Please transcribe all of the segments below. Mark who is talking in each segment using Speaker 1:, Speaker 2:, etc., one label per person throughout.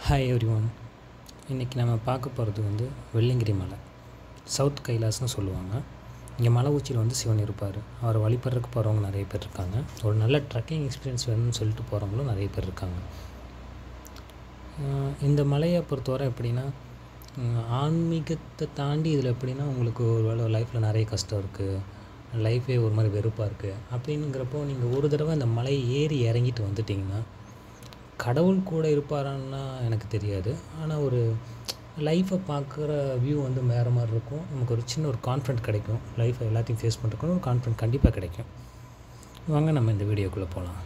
Speaker 1: Hi everyone. இன்றைக்கி நம்ம பார்க்க போகிறது வந்து வெள்ளியங்கிரி மலை, சவுத் கைலாஸ்னு சொல்லுவாங்க. இங்கே மலை உச்சியில் வந்து சிவன் இருப்பார். அவரை வழிபடுறதுக்கு போகிறவங்க நிறைய பேர் இருக்காங்க. ஒரு நல்ல ட்ரெக்கிங் எக்ஸ்பீரியன்ஸ் வேணும்னு சொல்லிட்டு போகிறவங்களும் நிறைய பேர் இருக்காங்க. இந்த மலையை பொறுத்தவரை எப்படின்னா, ஆன்மீகத்தை தாண்டி இதில் எப்படின்னா உங்களுக்கு ஒரு வேளை லைஃப்பில் நிறைய கஷ்டம் இருக்குது, லைஃபே ஒரு மாதிரி வெறுப்பாக இருக்குது அப்படிங்கிறப்போ நீங்கள் ஒரு தடவை அந்த மலையை ஏறி இறங்கிட்டு வந்துட்டிங்கன்னா, கடவுள் கூட இருப்பாரான்னா எனக்கு தெரியாது, ஆனால் ஒரு லைஃப்பை பார்க்குற வியூ வந்து வேறு மாதிரி இருக்கும். நமக்கு ஒரு சின்ன ஒரு கான்ஃபிடென்ட் கிடைக்கும். லைஃப்பை எல்லாத்தையும் ஃபேஸ் பண்ணுறதுக்கு ஒரு கான்ஃபிடென்ட் கண்டிப்பாக கிடைக்கும். வாங்க நம்ம இந்த வீடியோக்குள்ளே போகலாம்.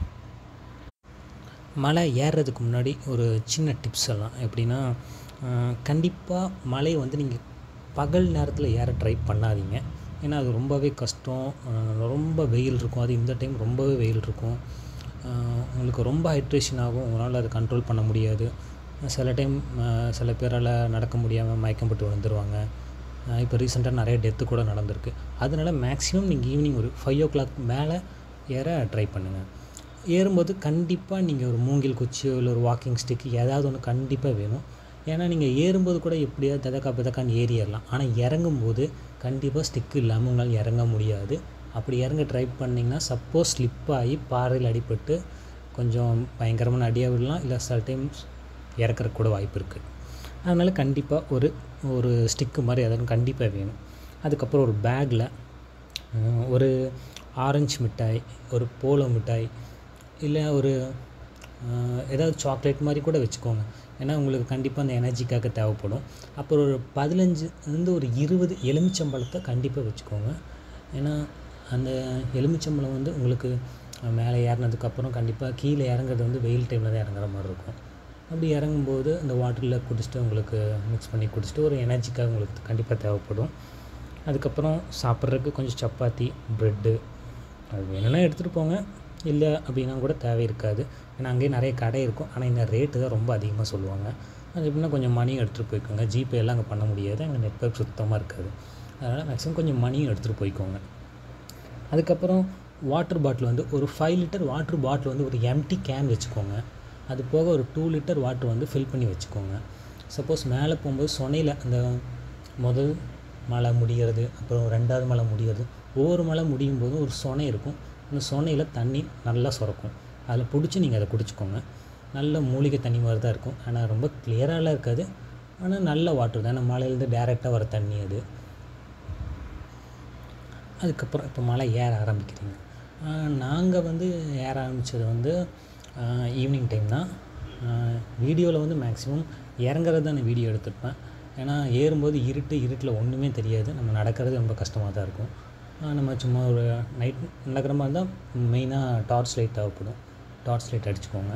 Speaker 1: மலை ஏறுறதுக்கு முன்னாடி ஒரு சின்ன டிப்ஸ் எல்லாம் எப்படின்னா, கண்டிப்பாக மலை வந்து நீங்கள் பகல் நேரத்தில் ஏற ட்ரை பண்ணாதீங்க. ஏன்னா அது ரொம்பவே கஷ்டம். ரொம்ப வெயில் இருக்கும். அது இந்த டைம் ரொம்பவே வெயில் இருக்கும். உங்களுக்கு ரொம்ப ஹைட்ரேஷன் ஆகும். உங்களால் அதை கண்ட்ரோல் பண்ண முடியாது. சில டைம் சில பேரால் நடக்க முடியாமல் மயக்கம் போட்டு விழுந்துருவாங்க. இப்போ ரீசெண்டாக நிறைய டெத்து கூட நடந்திருக்கு. அதனால் மேக்ஸிமம் நீங்கள் ஈவினிங் ஒரு 5 o'clock மேலே ஏற ட்ரை பண்ணுங்கள். ஏறும்போது கண்டிப்பாக நீங்கள் ஒரு மூங்கில் குச்சியோ இல்லை ஒரு வாக்கிங் ஸ்டிக்கு ஏதாவது ஒன்று கண்டிப்பாக வேணும். ஏன்னா நீங்கள் ஏறும்போது கூட எப்படியாவது ததக்கான்னு ஏறிடலாம். ஆனால் இறங்கும்போது கண்டிப்பாக ஸ்டிக்கு இல்லாமல் உங்களால் இறங்க முடியாது. அப்படி இறங்க ட்ரை பண்ணிங்கன்னா சப்போஸ் ஸ்லிப் ஆகி பாறையில் அடிபட்டு கொஞ்சம் பயங்கரமான அடியாக விடலாம், இல்லை சில டைம்ஸ் இறக்குறக்கு கூட வாய்ப்பு இருக்குது. அதனால் கண்டிப்பாக ஒரு ஸ்டிக்கு மாதிரி எதாவது கண்டிப்பாக வேணும். அதுக்கப்புறம் ஒரு பேக்கில் ஒரு ஆரஞ்சு மிட்டாய், ஒரு போலோ மிட்டாய், இல்லை ஒரு ஏதாவது சாக்லேட் மாதிரி கூட வச்சுக்கோங்க. ஏன்னா உங்களுக்கு கண்டிப்பாக அந்த எனர்ஜிக்காக தேவைப்படும். அப்புறம் ஒரு 15 ஒரு 20 எலுமிச்சம்பழத்தை கண்டிப்பாக வச்சுக்கோங்க. ஏன்னா அந்த எலுமிச்சம்பழம் வந்து உங்களுக்கு மேலே ஏறினதுக்கப்புறம் கண்டிப்பாக கீழே இறங்குறது வந்து வெயில் டைமில் தான் இறங்குற மாதிரி இருக்கும். அப்படி இறங்கும்போது அந்த வாட்டரில் குடிச்சிட்டு உங்களுக்கு மிக்ஸ் பண்ணி குடிச்சிட்டு ஒரு எனர்ஜிக்காக உங்களுக்கு கண்டிப்பாக தேவைப்படும். அதுக்கப்புறம் சாப்பிட்றதுக்கு கொஞ்சம் சப்பாத்தி, ப்ரெட்டு அது வேணும்னா எடுத்துகிட்டு போங்க, இல்லை அப்படின்னா கூட தேவை இருக்காது. ஏன்னா அங்கேயே நிறைய கடை இருக்கும். ஆனால் இந்த ரேட்டு தான் ரொம்ப அதிகமாக சொல்லுவாங்க. அது எப்படின்னா கொஞ்சம் மணியும் எடுத்துகிட்டு போய்க்கோங்க. ஜிபே எல்லாம் அங்கே பண்ண முடியாது, அங்கே நெட்வொர்க் சுத்தமாக இருக்காது. அதனால் மேக்ஸிமம் கொஞ்சம் மணியும் எடுத்துகிட்டு போய்க்கோங்க. அதுக்கப்புறம் வாட்டர் பாட்டில் வந்து ஒரு 5 லிட்டர் வாட்டர் பாட்டில் வந்து ஒரு எம்டி கேன் வச்சுக்கோங்க. அது போக ஒரு 2 லிட்டர் வாட்டர் வந்து ஃபில் பண்ணி வச்சுக்கோங்க. சப்போஸ் மேலே போகும்போது சொனையில் அந்த முதல் மலை முடிகிறது, அப்புறம் 2வது மலை முடிகிறது, ஒவ்வொரு மலை முடியும் போதும் ஒரு சொனை இருக்கும். அந்த சொனையில் தண்ணி நல்லா சுரக்கும். அதில் பிடிச்சி நீங்கள் அதை குடிச்சிக்கோங்க. நல்ல மூலிகை தண்ணி மாதிரி தான் இருக்கும். ஆனால் ரொம்ப கிளியராகலாம் இருக்காது. ஆனால் நல்ல வாட்டர் தான். ஏன்னா மலையிலேருந்து டேரெக்டாக வர தண்ணி அது. அதுக்கப்புறம் இப்போ மலை ஏற ஆரம்பிக்கிறீங்க. நாங்கள் வந்து ஏற ஆரம்பித்தது வந்து ஈவினிங் டைம் தான். வீடியோவில் வந்து மேக்ஸிமம் இறங்குறது தான் நான் வீடியோ எடுத்துருப்பேன். ஏன்னா ஏறும்போது இருட்டில் ஒன்றுமே தெரியாது. நம்ம நடக்கிறது ரொம்ப கஷ்டமாக தான் இருக்கும். நம்ம சும்மா ஒரு நைட் நடக்கிற மாதிரி தான். மெயினாக டார்ச் லைட் தேவைப்படும். டார்ச் லைட் அடிச்சுக்கோங்க.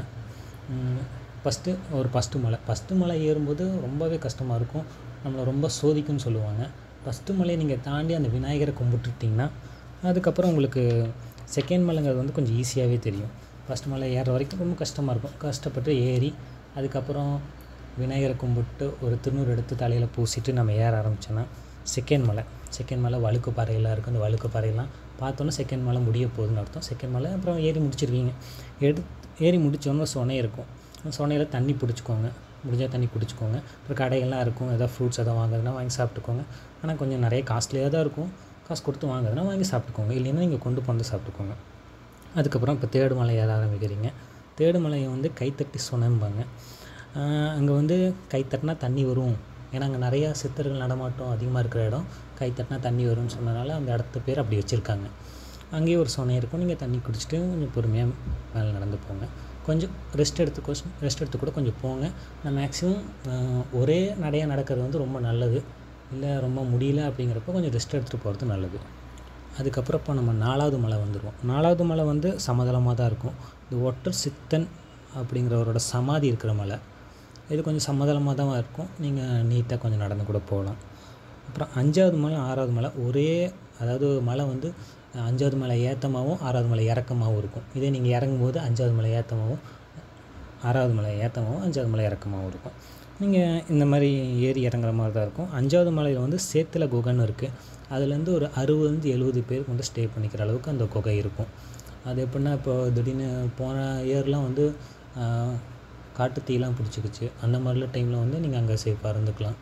Speaker 1: ஃபஸ்ட்டு மலை ஏறும்போது ரொம்பவே கஷ்டமாக இருக்கும். நம்மளை ரொம்ப சோதிக்குன்னு சொல்லுவாங்க. ஃபஸ்ட்டு மலையை நீங்கள் தாண்டி அந்த விநாயகரை கும்பிட்டுட்டிங்கன்னா அதுக்கப்புறம் உங்களுக்கு செகண்ட் மலைங்கிறது வந்து கொஞ்சம் ஈஸியாகவே தெரியும். ஃபஸ்ட் மலை ஏறுற வரைக்கும் ரொம்ப கஷ்டமாக இருக்கும். கஷ்டப்பட்டு ஏறி அதுக்கப்புறம் விநாயகரை கும்பிட்டு ஒரு திருநூறு எடுத்து தலையில் பூசிட்டு நம்ம ஏற ஆரம்பித்தோன்னா செகண்ட் மலை வழுக்கு பாறையெல்லாம் இருக்குது. அந்த வழுக்கு பாறையெல்லாம் பார்த்தோன்னா செகண்ட் மலை முடிய போகுதுன்னு அர்த்தம். செகண்ட் மலை அப்புறம் ஏறி முடிச்சிருக்கீங்க. ஏறி முடித்தோன்னா சொனை இருக்கும். சொனையில் தண்ணி பிடிச்சிக்கோங்க. முடிஞ்சால் தண்ணி குடிச்சிக்கோங்க. அப்புறம் கடைகள்லாம் இருக்கும். எதாவது ஃப்ரூட்ஸ் எதாவது வாங்குறதுனா வாங்கி சாப்பிட்டுக்கோங்க. ஆனால் கொஞ்சம் நிறைய காஸ்ட்லியாக தான் இருக்கும். காசு கொடுத்து வாங்குறதுனா வாங்கி சாப்பிட்டுக்கோங்க. இல்லைன்னா நீங்கள் கொண்டு வந்து சாப்பிட்டுக்கோங்க. அதுக்கப்புறம் இப்போ தேர்டு மலை ஏற ஆரம்பிக்கிறீங்க. தேர்டு மலையை வந்து கைத்தட்டி சொனம்பாங்க. அங்கே வந்து கைத்தட்டினா தண்ணி வரும். ஏன்னா அங்கே நிறையா சித்தர்கள் நடமாட்டம் அதிகமாக இருக்கிற இடம். கைத்தட்டினா தண்ணி வரும்னு சொன்னதுனால அந்த இடத்து பேர் அப்படி வச்சுருக்காங்க. அங்கேயே ஒரு சொனை இருக்கும். நீங்கள் தண்ணி குடிச்சிட்டு கொஞ்சம் பொறுமையாக மேலே நடந்து போங்க. கொஞ்சம் ரெஸ்ட் எடுத்து கூட கொஞ்சம் போங்க. நான் மேக்ஸிமம் ஒரே நடையாக நடக்கிறது வந்து ரொம்ப நல்லது. இல்லை ரொம்ப முடியல அப்படிங்கிறப்ப கொஞ்சம் ரெஸ்ட் எடுத்துகிட்டு போகிறது நல்லது. அதுக்கப்புறம் இப்போ நம்ம 4வது மலை வந்துடுவோம். 4வது மலை வந்து சமதளமாக தான் இருக்கும். இது ஒட்டர் சித்தன் அப்படிங்கிறவரோட சமாதி இருக்கிற மலை. இது கொஞ்சம் சமதளமாக தான் இருக்கும். நீங்கள் நீட்டாக கொஞ்சம் நடந்து கூட போகலாம். அப்புறம் 5வது மலை 6வது மலை அதாவது மலை வந்து 5வது மலை ஏற்றமாகவும் 6வது மலை இறக்கமாகவும் இருக்கும். இதே நீங்கள் இறங்கும்போது 5வது மலை ஏற்றமாகவும் 6வது மலை ஏற்றமாகவும் 5வது மலை இறக்கமாகவும் இருக்கும். நீங்கள் இந்த மாதிரி ஏறி இறங்குற மாதிரி தான் இருக்கும். 5வது மலையில் வந்து சேத்துல குகைன்னு இருக்குது. அதுலேருந்து ஒரு 60-70 பேருக்கு வந்து ஸ்டே பண்ணிக்கிற அளவுக்கு அந்த குகை இருக்கும். அது எப்படின்னா இப்போ திடீர்னு போன இயர்லாம் வந்து காட்டு தீயெல்லாம் பிடிச்சிக்கிச்சு. அந்த மாதிரிலாம் டைமில் வந்து நீங்கள் அங்கே சேஃபாக இருந்துக்கலாம்.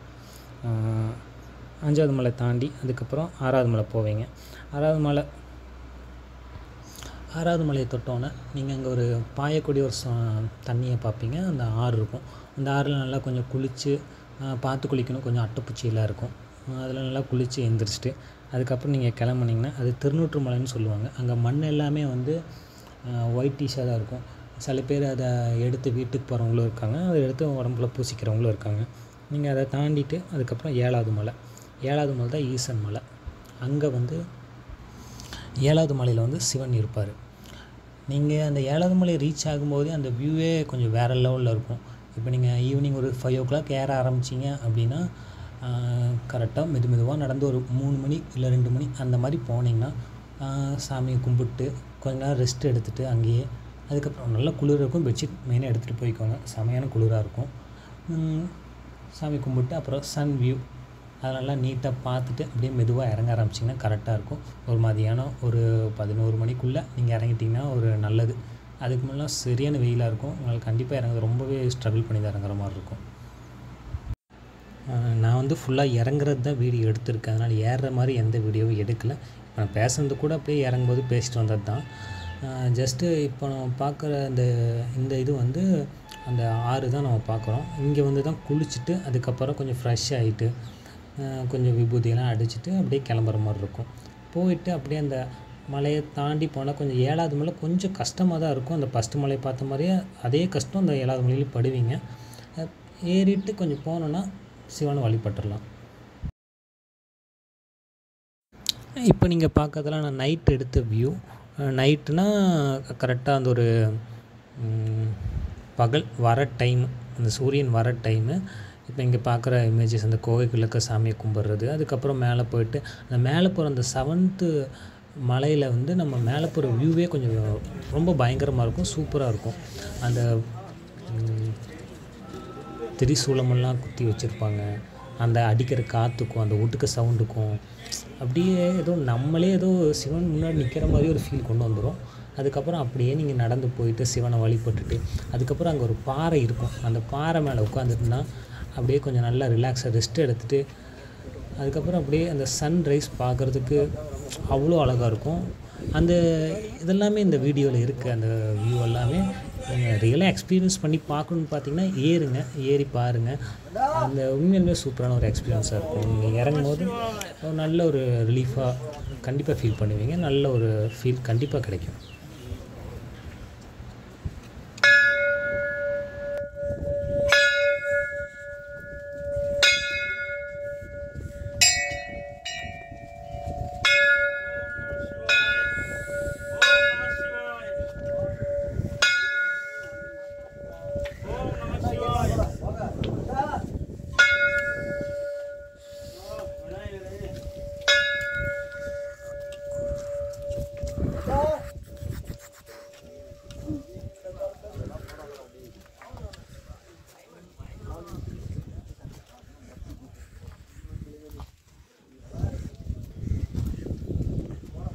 Speaker 1: 5வது மலை தாண்டி அதுக்கப்புறம் 6வது மலை போவீங்க. 6வது மலையை தொட்டோன்னே நீங்கள் அங்கே ஒரு பாயக்கூடிய ஒரு தண்ணியை பார்ப்பீங்க. அந்த ஆறு இருக்கும். அந்த ஆறில் நல்லா கொஞ்சம் குளித்து பார்த்து குளிக்கணும். கொஞ்சம் அட்டைப்பூச்சியெல்லாம் இருக்கும். அதில் நல்லா குளித்து எழுந்திரிச்சிட்டு அதுக்கப்புறம் நீங்கள் கிளம்புனீங்கன்னா அது திருநூற்று மலைன்னு சொல்லுவாங்க. அங்கே மண் எல்லாமே வந்து ஒயிட்டிஷாக தான் இருக்கும். சில பேர் அதை எடுத்து வீட்டுக்கு போகிறவங்களும் இருக்காங்க. அதை எடுத்து உடம்புல பூசிக்கிறவங்களும் இருக்காங்க. நீங்கள் அதை தாண்டிட்டு அதுக்கப்புறம் 7வது மலை. 7வது மலை தான் ஈசன் மலை. அங்கே வந்து 7வது மலையில் வந்து சிவன் இருப்பார். நீங்கள் அந்த 7வது மலை ரீச் ஆகும்போதே அந்த வியூவே கொஞ்சம் வேறு லெவலில் இருக்கும். இப்போ நீங்கள் ஈவினிங் ஒரு 5 o'clock ஏற ஆரம்பிச்சிங்க அப்படின்னா கரெக்டாக மெதுவாக நடந்து ஒரு 3 மணி இல்லை 2 மணி அந்த மாதிரி போனீங்கன்னா சாமியை கும்பிட்டு கொஞ்ச நேரம் ரெஸ்ட் எடுத்துகிட்டு அங்கேயே அதுக்கப்புறம் நல்லா குளிர் இருக்கும். பெட்ஷீட் மெயினாக எடுத்துகிட்டு போய்க்கோங்க. செமையான குளிராக இருக்கும். சாமி கும்பிட்டு அப்புறம் சன் வியூ அதை நல்லா நீட்டாக பார்த்துட்டு அப்படியே மெதுவாக இறங்க ஆரம்பிச்சிங்கன்னா கரெக்டாக இருக்கும். ஒரு மதியானம் ஒரு 11 மணிக்குள்ளே நீங்கள் இறங்கிட்டிங்கன்னா ஒரு நல்லது. அதுக்கு முன்னே சரியான வெயிலாக இருக்கும். உங்களுக்கு கண்டிப்பாக இறங்குறது ரொம்பவே ஸ்ட்ரகிள் பண்ணி தான் இறங்குற மாதிரி இருக்கும். நான் வந்து ஃபுல்லாக இறங்குறது தான் வீடியோ எடுத்திருக்கேன். அதனால் ஏறுற மாதிரி எந்த வீடியோவும் எடுக்கலை. நான் பேசுனது கூட அப்படியே இறங்கும்போது பேசிட்டு வந்தது தான். ஜஸ்ட்டு இப்போ நம்ம பார்க்குற இந்த இது வந்து அந்த ஆறு தான் நம்ம பார்க்குறோம். இங்கே வந்து தான் குளிச்சுட்டு அதுக்கப்புறம் கொஞ்சம் ஃப்ரெஷ் ஆகிட்டு கொஞ்சம் விபூதியெல்லாம் அடிச்சுட்டு அப்படியே கிளம்புற மாதிரி இருக்கும். போயிட்டு அப்படியே அந்த மலையை தாண்டி போனால் கொஞ்சம் 7வது மலை கொஞ்சம் கஷ்டமாக தான் இருக்கும். அந்த ஃபஸ்ட்டு மலையை பார்த்த மாதிரியே அதே கஷ்டம் அந்த 7வது மலையிலையும் படுவீங்க. ஏறிட்டு கொஞ்சம் போனோன்னா சிவனை வழிபட்டுடலாம். இப்போ நீங்கள் பார்க்கறதெல்லாம் நான் நைட் எடுத்த வியூ. நைட்டுனா கரெக்டாக அந்த ஒரு பகல் வர டைமு, அந்த சூரியன் வர டைமு. இப்போ இங்கே பார்க்குற இமேஜஸ் அந்த கோவைக்குள்ளக்க சாமியை கும்பிட்றது. அதுக்கப்புறம் மேலே போயிட்டு அந்த மேலே போகிற அந்த 7th மலையில் வந்து நம்ம மேலே போகிற வியூவே கொஞ்சம் ரொம்ப பயங்கரமாக இருக்கும். சூப்பராக இருக்கும். அந்த திரிசூலமெல்லாம் குத்தி வச்சுருப்பாங்க. அந்த அடிக்கிற காற்றுக்கும் அந்த ஒட்டுக்க சவுண்டுக்கும் அப்படியே நம்மளே சிவன் முன்னாடி நிற்கிற மாதிரி ஒரு ஃபீல் கொண்டு வந்துடும். அதுக்கப்புறம் அப்படியே நீங்கள் நடந்து போயிட்டு சிவனை வழிபட்டுட்டு அதுக்கப்புறம் அங்கே ஒரு பாறை இருக்கும். அந்த பாறை மேலே உட்காந்துட்டுனா அப்படியே கொஞ்சம் நல்லா ரிலாக்ஸாக ரெஸ்ட் எடுத்துகிட்டு அதுக்கப்புறம் அப்படியே அந்த சன்ரைஸ் பார்க்குறதுக்கு அவ்வளோ அழகாக இருக்கும். அந்த இதெல்லாமே இந்த வீடியோவில் இருக்குது. அந்த வியூ எல்லாமே நீங்கள் ரியலாக எக்ஸ்பீரியன்ஸ் பண்ணி பார்க்கணுன்னு பார்த்தீங்கன்னா ஏறி பாருங்கள். அந்த உண்மையிலுமே சூப்பரான ஒரு எக்ஸ்பீரியன்ஸாக இருக்கும். நீங்கள் இறங்கும்போது நல்ல ஒரு ரிலீஃபாக கண்டிப்பாக ஃபீல் பண்ணுவீங்க. நல்ல ஒரு ஃபீல் கண்டிப்பாக கிடைக்கும்.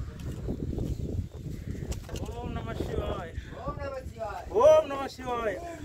Speaker 2: ओम नमः शिवाय।